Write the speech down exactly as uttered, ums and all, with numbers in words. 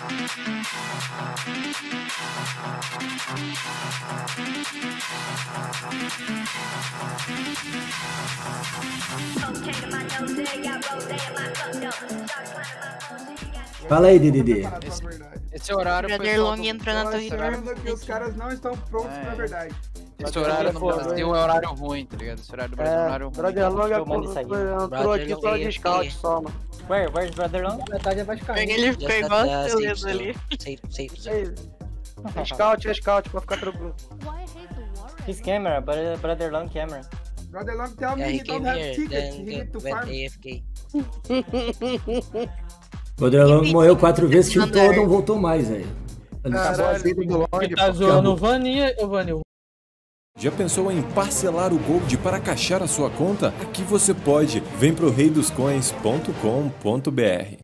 Fala aí, D D D. Esse, esse horário foi Brother Long entrou na Torre. Que os caras não estão prontos é. pra verdade. Esse horário no Brasil é um horário ruim, tá ligado? Esse horário do Brasil é um horário ruim. Brother Long entrou aqui só de scout só, mano. Where? Where's Brother Long? Metade vai ficar. Ele ficou igual a ali. É scout, é scout, pra ficar tranquilo. His camera, Brother Long camera. Brother Long tell me he don't have tickets, he need to farm. O Brother Long morreu quatro vezes, tiltou, não voltou mais, velho. Acabou a vida do Long. Tá zoando o Vani, o Vani. Já pensou em parcelar o Gold para caixar a sua conta? Aqui você pode. Vem pro rei dos coins ponto com ponto br.